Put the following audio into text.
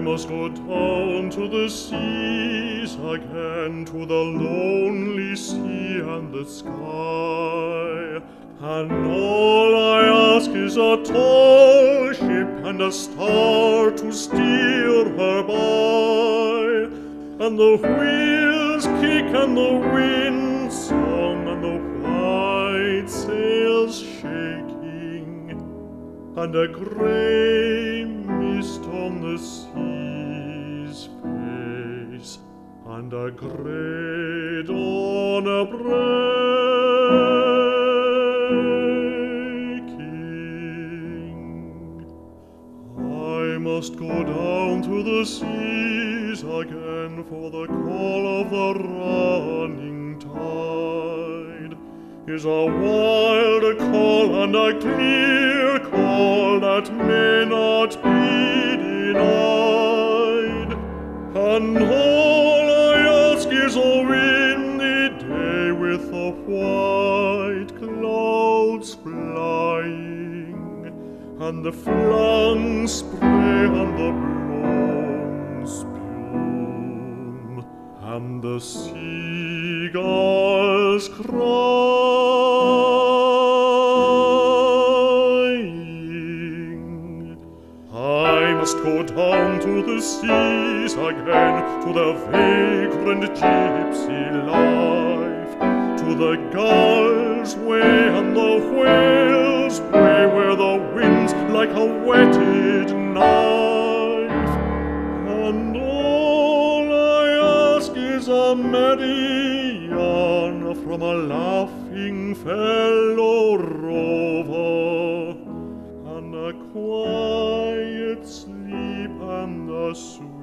must go down to the seas again, to the lonely sea and the sky. And all I ask is a tall ship and a star to steer her by. And the wheels kick and the wind song and the white sails shaking, and a grey mist on the sea's face, and a grey dawn a-breaking. I must go down to the seas again for the call of the running tide is a wild call and a clear call that may not be denied. And all I ask is a windy day with the white clouds flying, and the flung spray and the blown spume, and the seagulls crying. I must go down to the seas again, to the vagrant gypsy life, to the gulls' way and the whales' way, where the wind's like a whetted knife. And all I ask is a merry yarn from a laughing fellow rover, and a quiet sleep and a sweet